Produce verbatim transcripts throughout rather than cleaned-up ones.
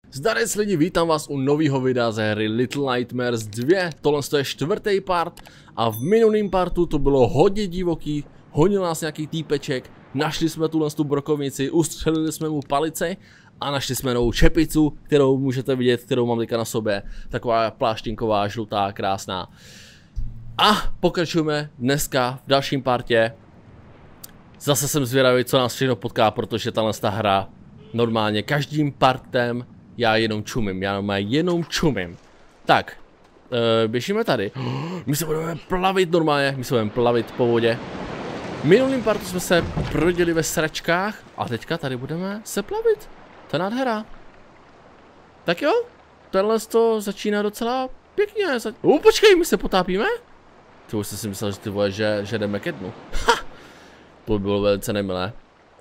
Zdarec lidi, vítám vás u nového videa ze hry Little Nightmares dva. Tohle je čtvrtý part a v minulém partu to bylo hodně divoký, honil nás nějaký týpeček, našli jsme tuhle tu brokovnici, ustřelili jsme mu palice a našli jsme novou čepicu, kterou můžete vidět, kterou mám teďka na sobě. Taková pláštinková, žlutá, krásná. A pokračujeme dneska v dalším partě. Zase jsem zvědavý, co nás všechno potká, protože tahle hra normálně každým partem já jenom čumím, já jenom čumím. Tak, e, běžíme tady. My se budeme plavit normálně, my se budeme plavit po vodě. V minulým partu jsme se proděli ve sračkách a teďka tady budeme se plavit. To je nádhera. Tak jo, tenhle to začíná docela pěkně. U, počkej, my se potápíme? To už jsem si myslel, že ty vole, že, že jdeme ke dnu. Ha! To by bylo velice nemilé.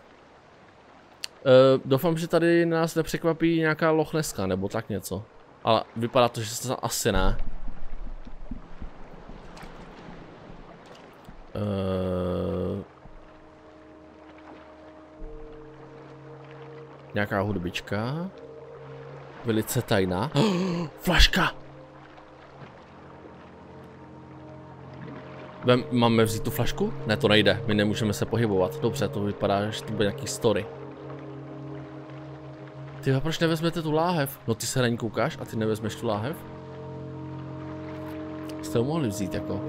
Uh, doufám, že tady nás nepřekvapí nějaká lochneska nebo tak něco. Ale vypadá to, že se to asi ne. Uh, nějaká hudbička. Velice tajná. Oh, flaška! Vem, máme vzít tu flašku? Ne, to nejde, my nemůžeme se pohybovat. Dobře, to vypadá, že to bude nějaký story. Ty, a proč nevezmete tu láhev? No ty se na ní koukáš a ty nevezmeš tu láhev? Jste ho mohli vzít jako.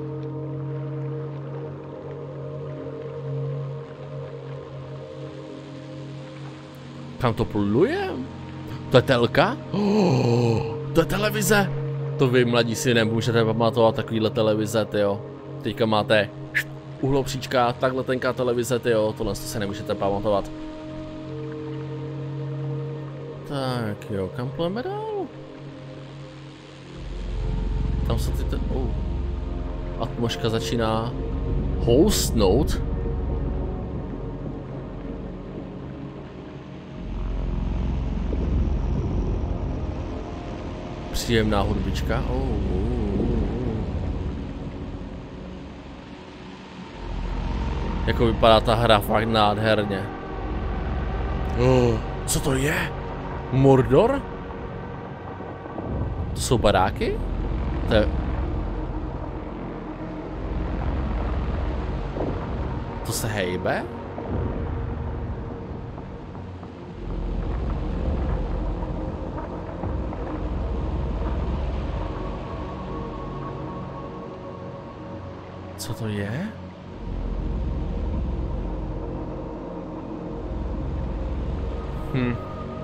Kam to pluje? To je telka? Oh, to je televize! To vy, mladí si, nemůžete pamatovat takovýhle televize, tyjo. Teďka máte uhlopříčka, takhle tenká televize, tyjo, tohle se nemůžete pamatovat. Tak jo, kam půjdeme dál? Tam se ty ten... Oh. Atmosféra začíná houstnout. Příjemná hudbička. Oh, oh, oh. Jako vypadá ta hra fakt nádherně. Oh, co to je? Mordor? To jsou baráky? To je... To se hejbe? Co to je? Hm.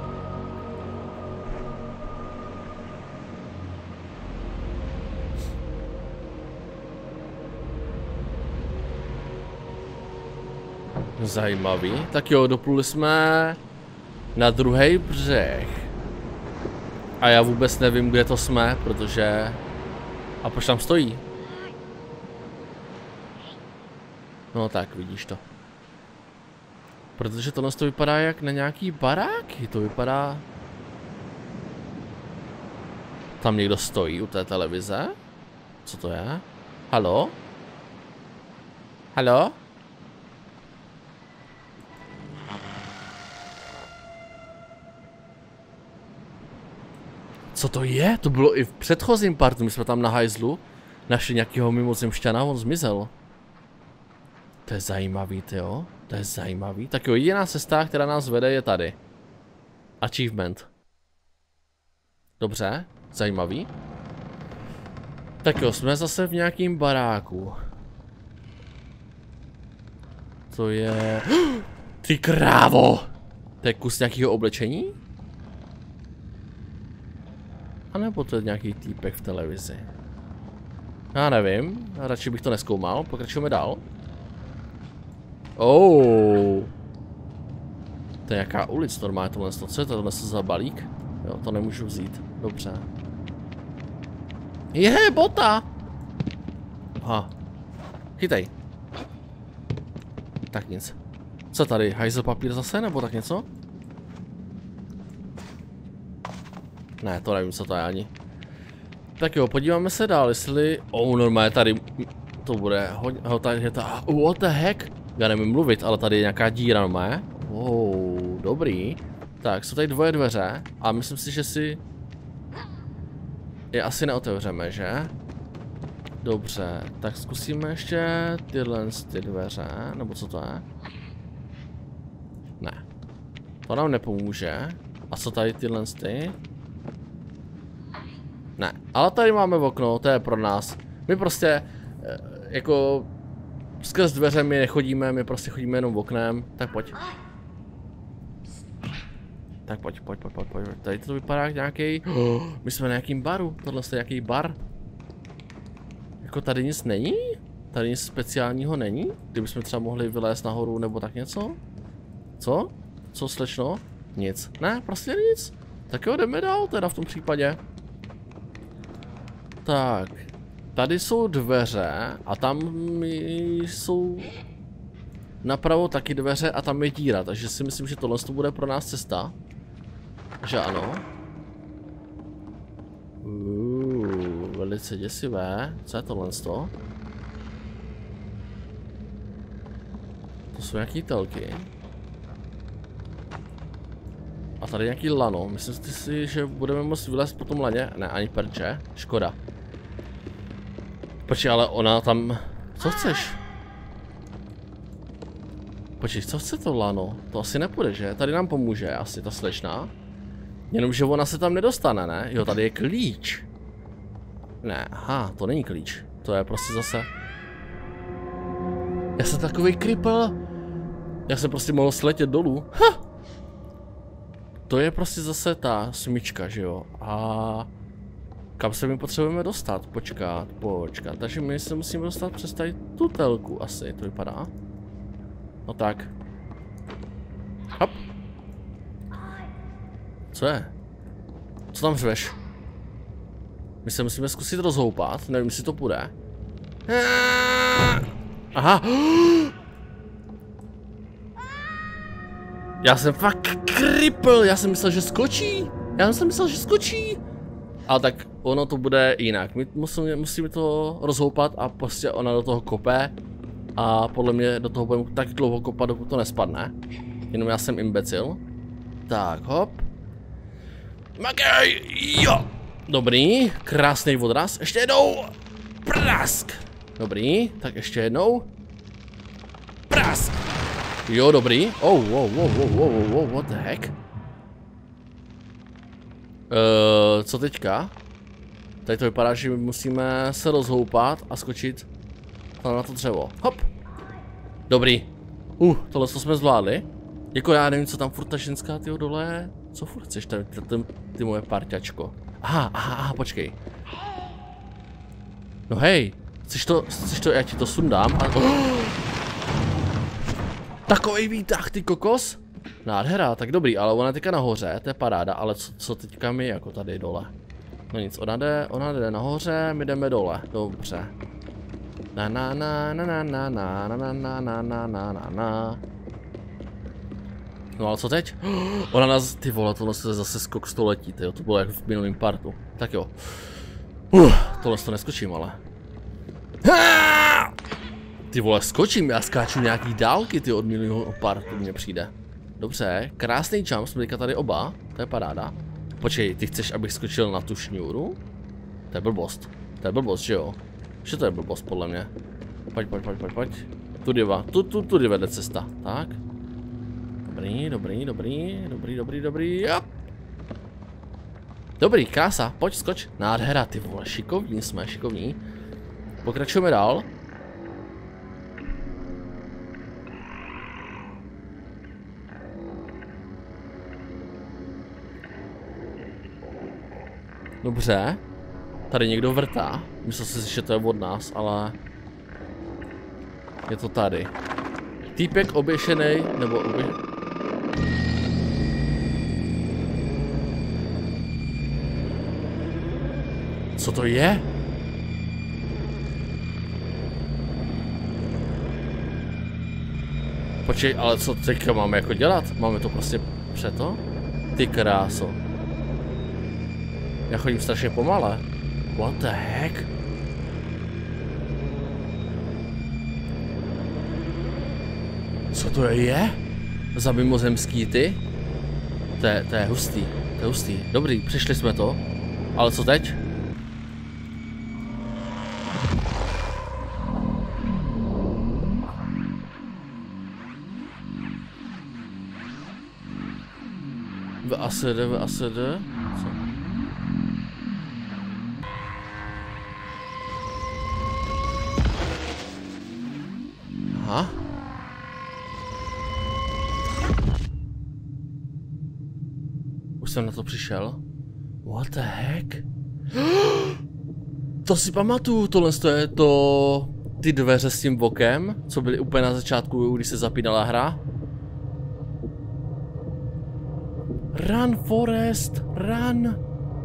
Zajímavý. Tak jo, dopluli jsme na druhý břeh. A já vůbec nevím, kde to jsme, protože... A proč tam stojí? No tak, vidíš to. Protože tohle to vypadá jak na nějaký baráky, to vypadá... Tam někdo stojí u té televize? Co to je? Haló? Haló? Co to je? To bylo i v předchozím partu, my jsme tam na hajzlu našli nějakého mimozemšťana, on zmizel. To je zajímavý, tyjo. To je zajímavý. Tak jo, jediná cesta, která nás vede, je tady. Achievement. Dobře, zajímavý. Tak jo, jsme zase v nějakým baráku. To je... Ty krávo! To je kus nějakého oblečení? A nebo to je nějaký týpek v televizi? Já nevím, radši bych to nezkoumal, pokračujeme dál. Oh. To je nějaká ulic normálně tohle, co je to tohle za balík? Jo, to nemůžu vzít, dobře. Je, bota! Aha. Chytej. Tak nic. Co tady, hajzl papír zase, nebo tak něco? Ne, to nevím, co to je ani. Tak jo, podíváme se dál, jestli... Oh, normálně tady... To bude hodně... Tady je ta... What the heck? Já nevím mluvit, ale tady je nějaká díra, normálně. Oh, dobrý. Tak, jsou tady dvoje dveře a myslím si, že si je asi neotevřeme, že? Dobře, tak zkusíme ještě tyhle ty dveře, nebo co to je? Ne. To nám nepomůže. A co tady tyhle ty? Ne, ale tady máme okno, to je pro nás. My prostě, jako, skrz dveře my nechodíme, my prostě chodíme jenom oknem. Tak pojď. Tak pojď, pojď, pojď, pojď, pojď. Tady to vypadá jak nějaký. Oh, my jsme na nějakým baru, tohle je nějaký bar. Jako tady nic není? Tady nic speciálního není? Kdybychom třeba mohli vylézt nahoru nebo tak něco? Co? Co slečno? Nic. Ne, prostě nic. Tak jo, jdeme dál teda v tom případě. Tak. Tady jsou dveře a tam jsou napravo taky dveře a tam je díra, takže si myslím, že tohle to bude pro nás cesta. Že ano. Uuu, velice děsivé. Co je tohle to? To jsou nějaký telky. A tady nějaký lano. Myslím si, že budeme moct vylézt po tom laně. Ne, ani perče. Škoda. Počkej, ale ona tam... Co chceš? Počkej, co chce to lano? To asi nepůjde, že? Tady nám pomůže asi ta slečna. Jenomže ona se tam nedostane, ne? Jo, tady je klíč. Ne, aha, to není klíč. To je prostě zase... Já jsem takový kripl. Já jsem prostě mohl sletět dolů. Ha! To je prostě zase ta smyčka, že jo? A... Kam se my potřebujeme dostat? Počkat, počkat. Takže my se musíme dostat přes tady tu telku asi, to vypadá. No tak. Hop. Co je? Co tam řveš? My se musíme zkusit rozhoupat, nevím, jestli to půjde. Aha. Já jsem fakt kripl, já jsem myslel, že skočí. Já jsem myslel, že skočí. Ale tak ono to bude jinak. My musíme, musíme to rozhoupat a prostě ona do toho kope. A podle mě do toho budeme tak dlouho kopat, dokud to nespadne. Jenom já jsem imbecil. Tak, hop. Makej, jo. Dobrý, krásný odraz. Ještě jednou. Prask. Dobrý, tak ještě jednou. Prask. Jo, dobrý. Oh, wow, wow, wow, wow, wow, what the heck? Uh, co teďka? Tady to vypadá, že musíme se rozhoupat a skočit tam na to dřevo. Hop. Dobrý. Uh, tohle co jsme zvládli. Jako já nevím, co tam furt ta ženská tyho dole. Co furt chceš tady, ty, ty, ty moje parťačko? Aha, aha, aha, počkej. No hej, chceš to, chceš to, já ti to sundám a... Oh! Takovej výtah, ty kokos. Nádhera, tak dobrý, ale ona teďka nahoře, to je paráda, ale co, co teďka my jako tady dole? No nic, ona jde, ona jde nahoře, my jdeme dole, dobře. Na na na na na na na na na na na na na na. No ale co teď? Ona nás, ty vole, tohle se zase skok století, tyjo, to bylo jak v minulém partu. Tak jo. Uh, tohle to neskočím, ale. Ty vole, skočím, já skáču nějaký dálky, ty od minulého partu mně přijde. Dobře, krásný jump, jsme teďka tady oba, to je paráda. Počkej, ty chceš, abych skočil na tu šňůru? To je blbost, to je blbost, že jo? Že to je blbost, podle mě. Pojď, pojď, pojď, pojď, pojď. Tudy va, tu, tu, tudy vede cesta, tak. Dobrý, dobrý, dobrý, dobrý, dobrý, dobrý, jop. Dobrý, krása, pojď, skoč. Nádhera, ty vole, šikovní jsme, šikovní. Pokračujeme dál. Dobře. Tady někdo vrtá. Myslel jsem si, že to je od nás, ale... Je to tady. Týpek oběšenej, nebo obě... Co to je? Počkej, ale co teďka máme jako dělat? Máme to prostě přeto? Ty kráso. Já chodím strašně pomale. What the heck? Co to je? Za mimozemský ty? To je, to je hustý, to je hustý. Dobrý, přišli jsme to. Ale co teď? V A S D, v A S D? Co? Aha. Už jsem na to přišel. What the heck? To si pamatuju, tohle je to... Ty dveře s tím vokem, co byly úplně na začátku, když se zapínala hra. Run, Forest, run!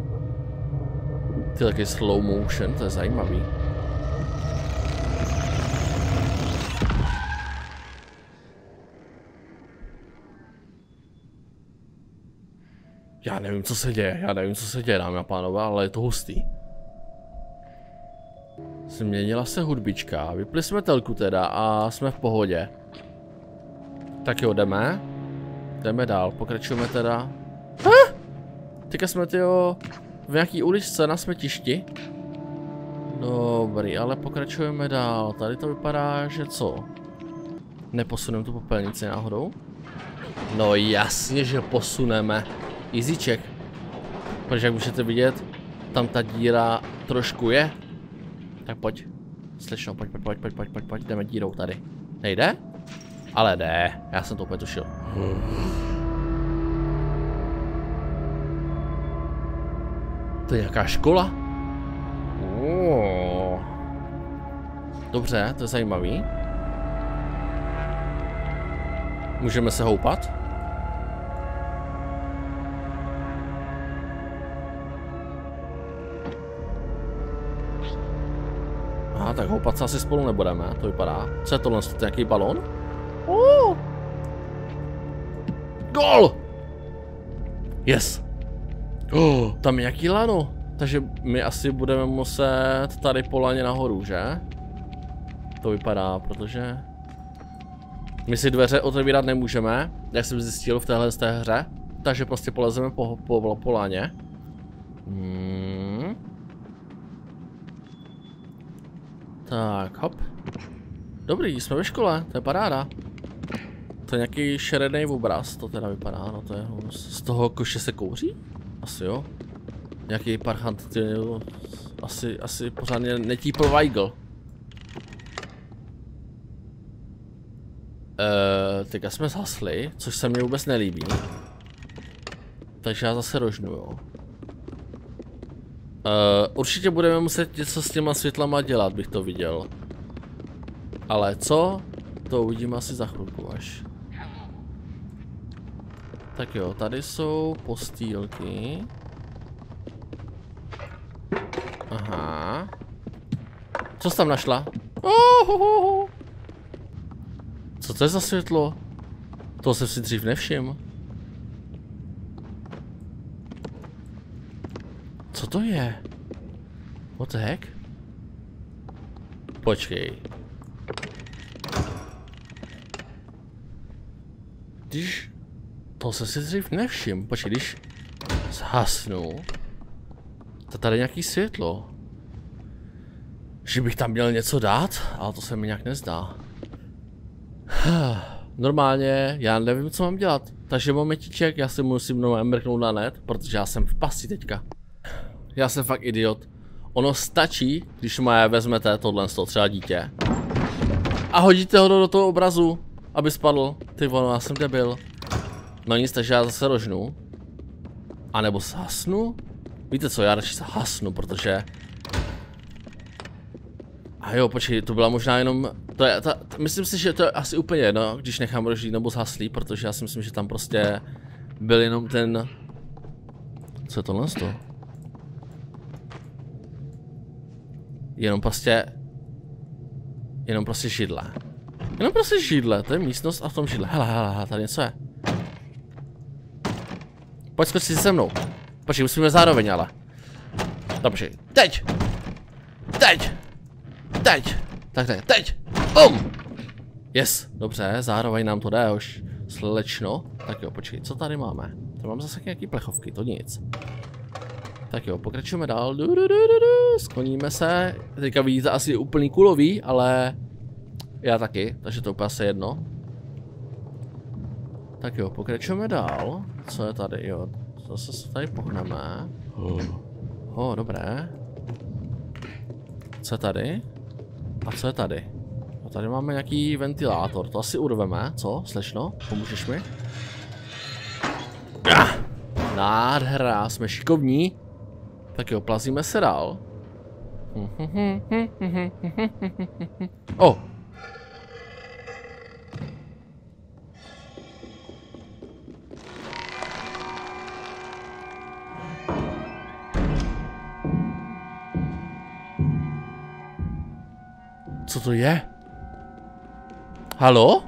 Ty taky slow motion, to je zajímavý. Já nevím, co se děje, já nevím, co se děje, dámy a pánové, ale je to hustý. Změnila se hudbička, vypli jsme telku teda a jsme v pohodě. Tak jo, jdeme. Jdeme dál, pokračujeme teda. Ah! Teďka jsme tyjo v nějaký uličce na smetišti. Dobrý, ale pokračujeme dál. Tady to vypadá, že co? Neposuneme tu popelnici náhodou? No jasně, že posuneme. Easyček. Protože jak můžete vidět, tam ta díra trošku je. Tak pojď. Slečno, pojď, pojď, pojď, pojď, pojď, pojď, pojď, jdeme dírou tady. Nejde? Ale jde, já jsem to úplně tušil. To je nějaká škola? Oh. Dobře, to je zajímavý. Můžeme se houpat? Aha, tak houpat se asi spolu nebudeme, to vypadá. Co je tohle? To je nějaký balón? Oh. Gol! Yes! Oh, tam je nějaký lano, takže my asi budeme muset tady po laně nahoru, že? To vypadá, protože... My si dveře otevírat nemůžeme, jak jsem zjistil v téhle z té hře. Takže prostě polezeme po, po, po laně. Hmm. Tak, hop. Dobrý, jsme ve škole, to je paráda. To je nějaký šeredný obraz, to teda vypadá, no to je hus. Z toho koše se kouří? Asi jo. Nějaký parchant, ty, asi, asi pořádně netípl Weigl. Eee, teďka jsme zhasli, což se mi vůbec nelíbí. Takže já zase rožnu, jo. Eee, určitě budeme muset něco s těma světlama dělat, bych to viděl. Ale co? To uvidíme asi za chvilku až. Tak jo, tady jsou postýlky. Aha. Co jsi tam našla? Ohohoho. Co to je za světlo? To jsem si dřív nevšiml. Co to je? What the heck? Počkej. Když... To jsem si dřív nevšiml. Počkej, když... Zhasnu... To tady je nějaký světlo. Že bych tam měl něco dát, ale to se mi nějak nezdá. Normálně, já nevím, co mám dělat. Takže momentíček, já si musím mnou mrknout na net, protože já jsem v pasti teďka. Já jsem fakt idiot. Ono stačí, když moje vezmete tohle z toho třeba dítě. A hodíte ho do, do toho obrazu, aby spadl. Ty ono, já jsem debil. No nic, takže já zase rožnu. A nebo zhasnu? Víte co, já radši zhasnu, protože... A jo, počkej, to byla možná jenom... To je, ta, ta, myslím si, že to je asi úplně jedno, když nechám rožít nebo zhaslý, protože já si myslím, že tam prostě... Byl jenom ten... Co je tohle z toho? Jenom prostě... Jenom prostě židle. Jenom prostě židle, to je místnost a v tom židle. Hele, hele, hele, tady něco je. Pojď skočit si se mnou. Počkej, musíme zároveň ale. Dobře, teď! Teď! Teď! Tak teď, teď! Bum! Yes, dobře, zároveň nám to jde už. Slečno. Tak jo, počkej, co tady máme? Tady To mám zase nějaký plechovky, to nic. Tak jo, pokračujeme dál. Du, du, du, du, du. Skloníme se. Teďka vidíte asi úplný kulový, ale já taky, takže to úplně asi jedno. Tak jo, pokračujeme dál. Co je tady, jo? Zase se tady pohneme. Oh, dobré. Co je tady? A co je tady? A tady máme nějaký ventilátor, to asi urveme, co? Slečno? Pomůžeš mi? Ah! Nádhera, jsme šikovní. Tak jo, plazíme se dál. Oh! Co to je? Halo?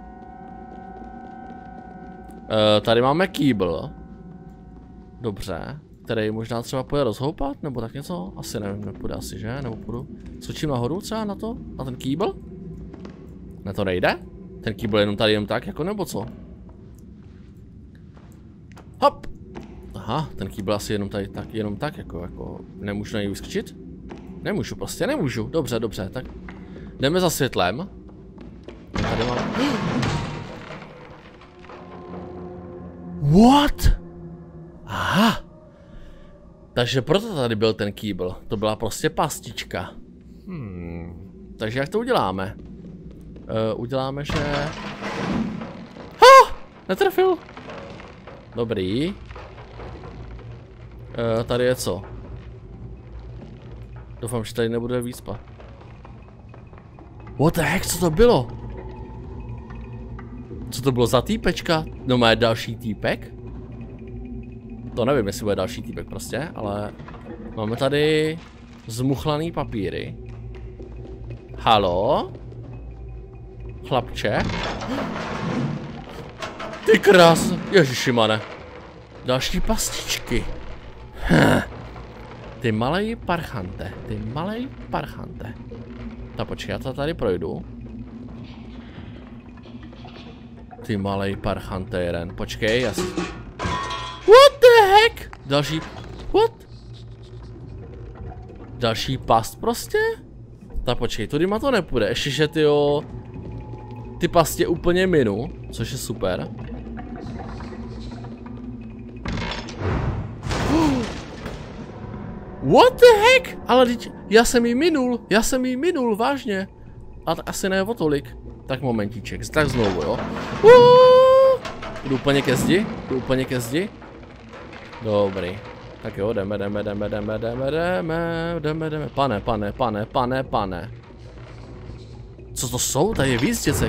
E, tady máme kýbl. Dobře. Který možná třeba půjde rozhoupat, nebo tak něco? Asi nevím, nepůjde asi, že? Nebo půjdu. Skočím nahoru třeba na to? Na ten kýbl? Ne, to nejde? Ten kýbl je jenom tady jen tak, jako nebo co? Hop! Aha, ten kýbl asi jenom tady tak, jenom tak, jako, jako, nemůžu na něj vyskočit? Nemůžu, prostě nemůžu. Dobře, dobře, tak jdeme za světlem. Tady mám... What? Aha. Takže proto tady byl ten kýbl. To byla prostě pastička. Hmm. Takže jak to uděláme? Uh, uděláme, že... Ha! Netrefil. Dobrý. Uh, tady je co? Doufám, že tady nebude výspa. What the heck, co to bylo? Co to bylo za týpečka? No má další týpek? To nevím, jestli bude další týpek prostě, ale máme tady zmuchlaný papíry. Halo? Chlapče? Ty krás, ježišimane. Další pastičky. Hm. Ty malej parchante, ty malej parchante. Tak počkej, já to tady projdu. Ty malej parchante jeden, počkej, já si... What the heck? Další... What? Další past prostě? Tak počkej, tudy ma to nepůjde, ještě že tyjo... Ty pastě úplně minu, což je super. What the heck? Ale teď, já jsem jí minul, já jsem jí minul, vážně. A asi ne o tolik. Tak momentíček, tak znovu, jo. Uuu! Jdu úplně ke zdi, jdu úplně ke zdi. Dobrý. Tak jo, jdeme, jdeme, jdeme, jdeme, jdeme, jdeme, jdeme, jdeme. Pane, pane, pane, pane, pane. Co to jsou? Tady je víc děcek.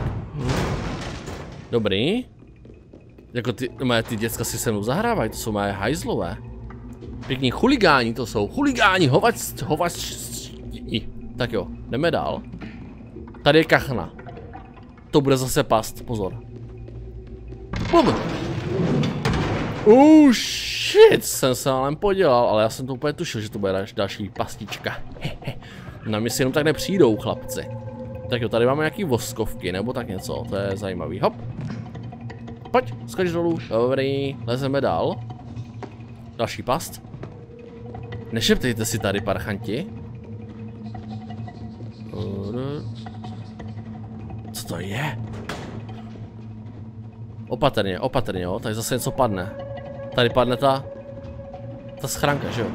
Dobrý. Jako ty, moje ty děcka si se mnou zahrávají, to jsou moje hajzlové. Pěkní chuligáni to jsou, chuligáni, hovač, hovač. Tak jo, jdeme dál. Tady je kachna. To bude zase past, pozor. Bum. Oh shit, jsem se ale podělal, ale já jsem to úplně tušil, že to bude další pastička. Na mě si jenom tak nepřijdou, chlapci. Tak jo, tady máme nějaký voskovky, nebo tak něco, to je zajímavý, hop. Pojď, skoč dolů, dobrý, lezeme dál. Další past. Nešeptejte si tady, parchanti. Co to je? Opatrně, opatrně, jo, tady zase něco padne. Tady padne ta... Ta schránka, že jo?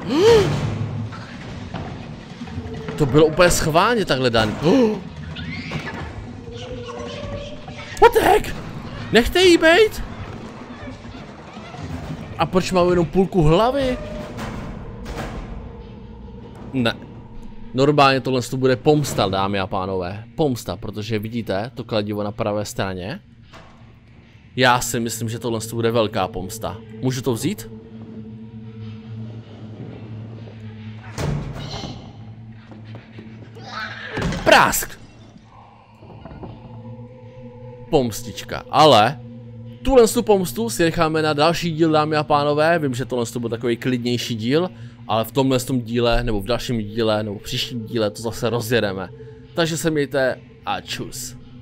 To bylo úplně schválně takhle daný. What the heck? Nechte jí bejt? A proč mám jenom půlku hlavy? Ne. Normálně tohle to bude pomsta, dámy a pánové. Pomsta, protože vidíte to kladivo na pravé straně. Já si myslím, že tohle to bude velká pomsta. Můžu to vzít? Prásk! Pomstička, ale tuhle tu pomstu si necháme na další díl, dámy a pánové. Vím, že tohle to byl takový klidnější díl, ale v tomhle tom díle, nebo v dalším díle, nebo v příštím díle to zase rozjedeme. Takže se mějte a čus.